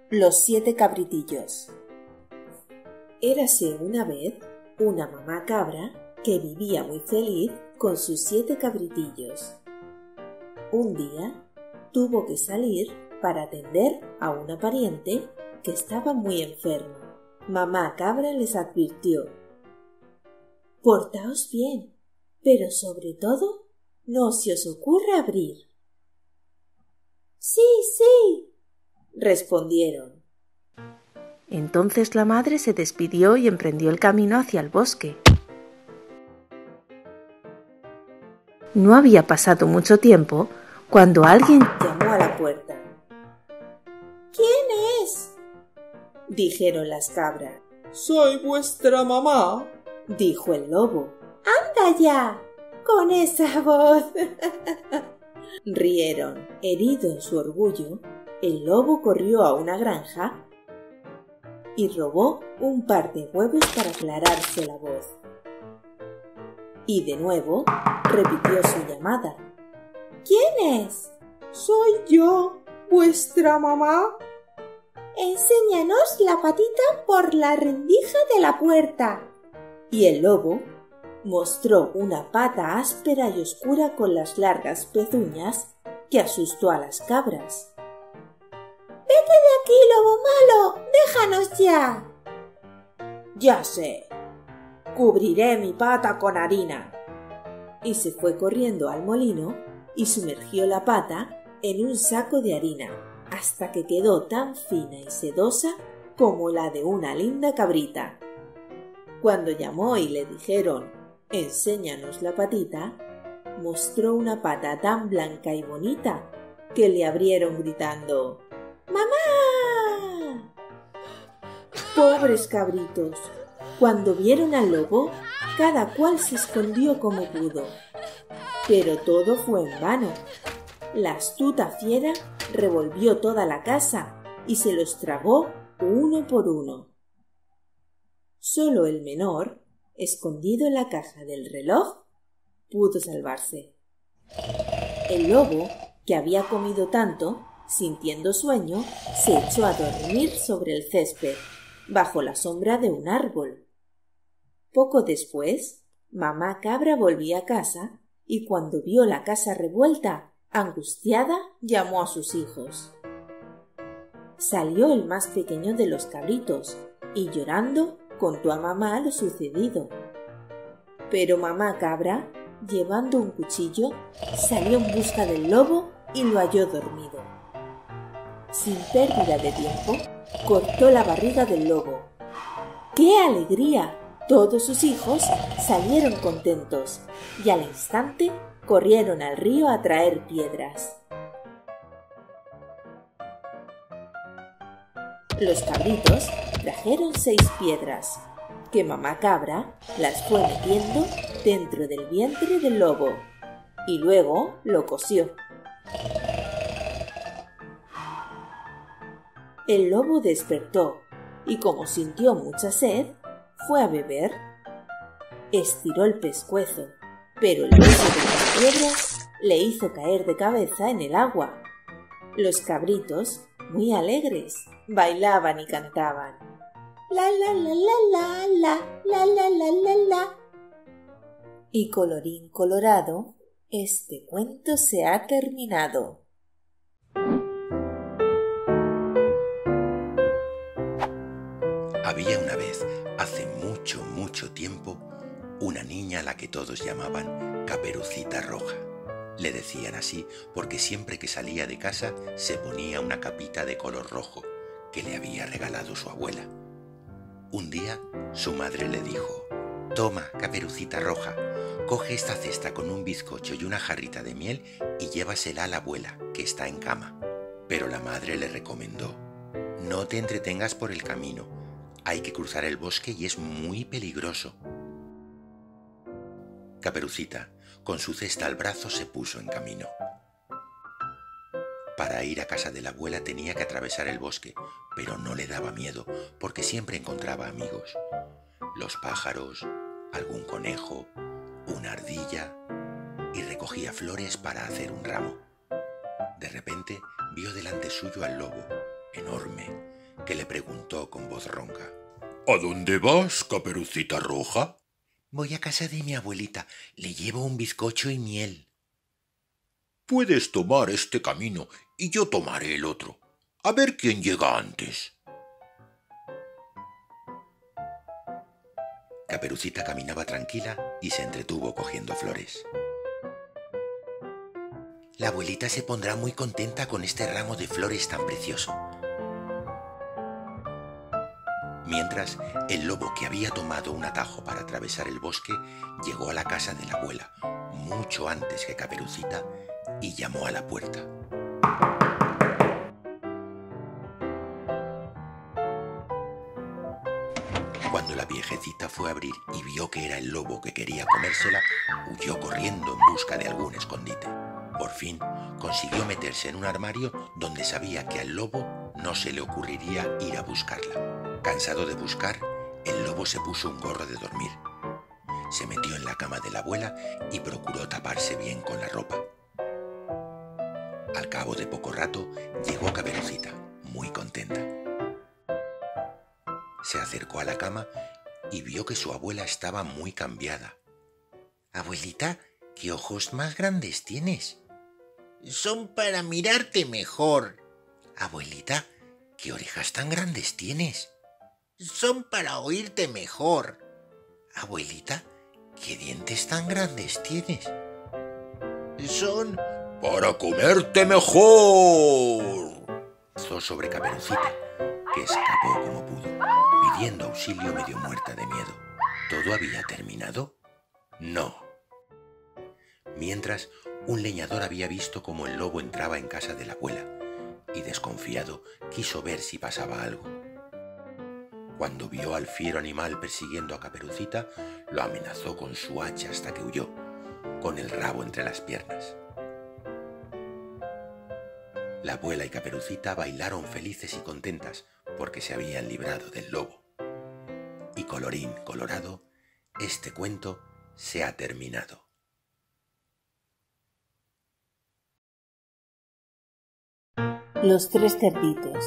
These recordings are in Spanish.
Los 7 cabritillos. Érase una vez una mamá cabra que vivía muy feliz con sus 7 cabritillos. Un día tuvo que salir para atender a una pariente que estaba muy enferma. Mamá cabra les advirtió: «Portaos bien, pero sobre todo no se os ocurra abrir». «Sí, sí», respondieron. Entonces la madre se despidió y emprendió el camino hacia el bosque. No había pasado mucho tiempo cuando alguien llamó a la puerta. «¿Quién es?», dijeron las cabras. «Soy vuestra mamá», dijo el lobo. «¡Anda ya, con esa voz!». Rieron. Herido en su orgullo, el lobo corrió a una granja y robó un par de huevos para aclararse la voz. Y de nuevo repitió su llamada. «¿Quién es?». «Soy yo, vuestra mamá». «Enséñanos la patita por la rendija de la puerta». Y el lobo mostró una pata áspera y oscura con las largas pezuñas que asustó a las cabras. «¡Vete de aquí, lobo malo! ¡Déjanos ya!». «Ya sé, cubriré mi pata con harina». Y se fue corriendo al molino y sumergió la pata en un saco de harina hasta que quedó tan fina y sedosa como la de una linda cabrita. Cuando llamó y le dijeron: «Enséñanos la patita», mostró una pata tan blanca y bonita que le abrieron gritando: «¡Mamá!». Pobres cabritos, cuando vieron al lobo, cada cual se escondió como pudo. Pero todo fue en vano. La astuta fiera revolvió toda la casa y se los tragó uno por uno. Solo el menor, escondido en la caja del reloj, pudo salvarse. El lobo, que había comido tanto, sintiendo sueño, se echó a dormir sobre el césped, bajo la sombra de un árbol. Poco después, mamá cabra volvió a casa y cuando vio la casa revuelta, angustiada, llamó a sus hijos. Salió el más pequeño de los cabritos y llorando contó a mamá lo sucedido. Pero mamá cabra, llevando un cuchillo, salió en busca del lobo y lo halló dormido. Sin pérdida de tiempo, cortó la barriga del lobo. ¡Qué alegría! Todos sus hijos salieron contentos y al instante corrieron al río a traer piedras. Los cabritos trajeron 6 piedras, que mamá cabra las fue metiendo dentro del vientre del lobo y luego lo cosió. El lobo despertó y como sintió mucha sed, fue a beber. Estiró el pescuezo, pero el peso de las piedras le hizo caer de cabeza en el agua. Los cabritos, muy alegres, bailaban y cantaban. La la la la la la la la la la. Y colorín colorado, este cuento se ha terminado. Había una vez, hace mucho, mucho tiempo, una niña a la que todos llamaban Caperucita Roja. Le decían así porque siempre que salía de casa se ponía una capita de color rojo que le había regalado su abuela. Un día su madre le dijo: «Toma, Caperucita Roja, coge esta cesta con un bizcocho y una jarrita de miel y llévasela a la abuela, que está en cama». Pero la madre le recomendó: «No te entretengas por el camino, hay que cruzar el bosque y es muy peligroso». Caperucita, con su cesta al brazo, se puso en camino. Para ir a casa de la abuela tenía que atravesar el bosque, pero no le daba miedo porque siempre encontraba amigos. Los pájaros, algún conejo, una ardilla, y recogía flores para hacer un ramo. De repente vio delante suyo al lobo, enorme, que le preguntó con voz ronca: ¿A dónde vas, Caperucita Roja? Voy a casa de mi abuelita. Le llevo un bizcocho y miel. Puedes tomar este camino y yo tomaré el otro. A ver quién llega antes. Caperucita caminaba tranquila y se entretuvo cogiendo flores. La abuelita se pondrá muy contenta con este ramo de flores tan precioso. Mientras, el lobo, que había tomado un atajo para atravesar el bosque, llegó a la casa de la abuela, mucho antes que Caperucita, y llamó a la puerta. Cuando la viejecita fue a abrir y vio que era el lobo que quería comérsela, huyó corriendo en busca de algún escondite. Por fin, consiguió meterse en un armario donde sabía que al lobo no se le ocurriría ir a buscarla. Cansado de buscar, el lobo se puso un gorro de dormir. Se metió en la cama de la abuela y procuró taparse bien con la ropa. Al cabo de poco rato, llegó Caperucita, muy contenta. Se acercó a la cama y vio que su abuela estaba muy cambiada. «Abuelita, ¿qué ojos más grandes tienes?» «Son para mirarte mejor». «Abuelita, ¿qué orejas tan grandes tienes?» «Son para oírte mejor». «Abuelita, ¿qué dientes tan grandes tienes?» «Son para comerte mejor». Lanzó sobre Caperucita, que escapó como pudo, pidiendo auxilio medio muerta de miedo. ¿Todo había terminado? No. Mientras, un leñador había visto cómo el lobo entraba en casa de la abuela y, desconfiado, quiso ver si pasaba algo. Cuando vio al fiero animal persiguiendo a Caperucita, lo amenazó con su hacha hasta que huyó, con el rabo entre las piernas. La abuela y Caperucita bailaron felices y contentas porque se habían librado del lobo. Y colorín colorado, este cuento se ha terminado. Los tres cerditos.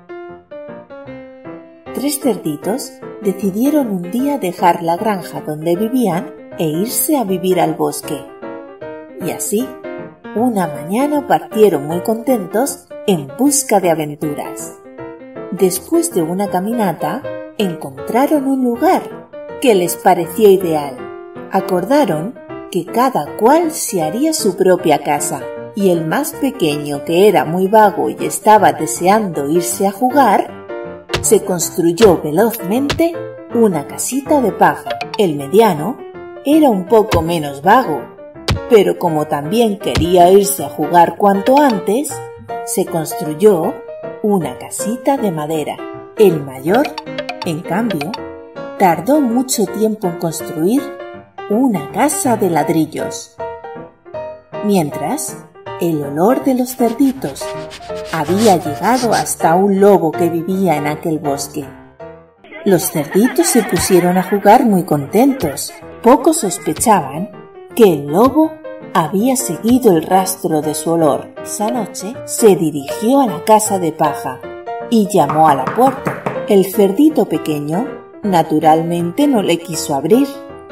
Tres cerditos decidieron un día dejar la granja donde vivían e irse a vivir al bosque. Y así, una mañana partieron muy contentos en busca de aventuras. Después de una caminata, encontraron un lugar que les pareció ideal. Acordaron que cada cual se haría su propia casa, y el más pequeño, que era muy vago y estaba deseando irse a jugar, se construyó velozmente una casita de paja. El mediano era un poco menos vago, pero como también quería irse a jugar cuanto antes, se construyó una casita de madera. El mayor, en cambio, tardó mucho tiempo en construir una casa de ladrillos. Mientras, el olor de los cerditos había llegado hasta un lobo que vivía en aquel bosque. Los cerditos se pusieron a jugar muy contentos. Pocos sospechaban que el lobo había seguido el rastro de su olor. Esa noche se dirigió a la casa de paja y llamó a la puerta. El cerdito pequeño, naturalmente, no le quiso abrir.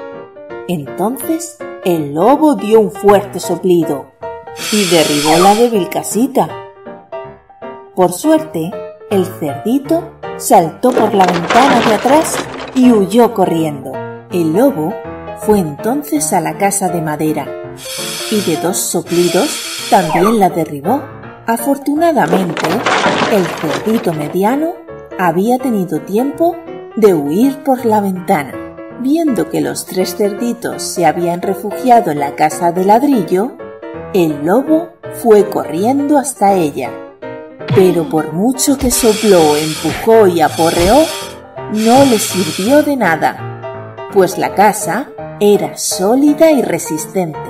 Entonces el lobo dio un fuerte soplido y derribó la débil casita. Por suerte, el cerdito saltó por la ventana de atrás y huyó corriendo. El lobo fue entonces a la casa de madera y de dos soplidos también la derribó. Afortunadamente, el cerdito mediano había tenido tiempo de huir por la ventana. Viendo que los tres cerditos se habían refugiado en la casa de ladrillo, el lobo fue corriendo hasta ella. Pero por mucho que sopló, empujó y aporreó, no le sirvió de nada, pues la casa era sólida y resistente.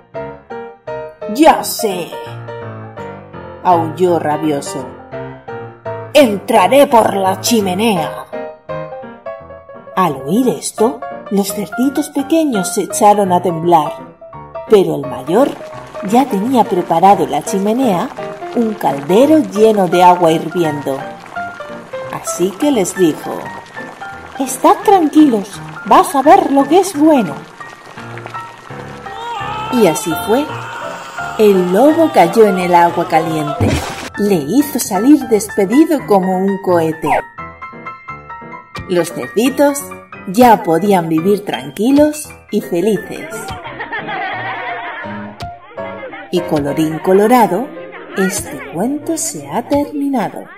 «Ya sé», aulló rabioso, «entraré por la chimenea». Al oír esto, los cerditos pequeños se echaron a temblar, pero el mayor ya tenía preparado en la chimenea un caldero lleno de agua hirviendo. Así que les dijo: «Estad tranquilos, vas a ver lo que es bueno». Y así fue. El lobo cayó en el agua caliente. Le hizo salir despedido como un cohete. Los cerditos ya podían vivir tranquilos y felices. Y colorín colorado, este cuento se ha terminado.